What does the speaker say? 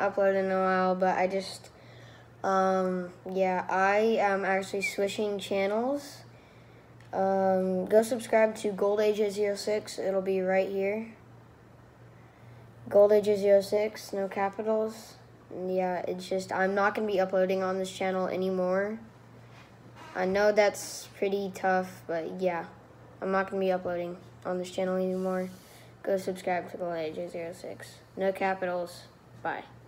upload in a while, but I just, yeah, I am actually switching channels. Go subscribe to GoldAge06. It'll be right here. GoldAge06, no capitals. Yeah, it's just, I'm not going to be uploading on this channel anymore. I know that's pretty tough, but yeah, I'm not going to be uploading on this channel anymore. Go subscribe to GoldAge06. No capitals. Bye.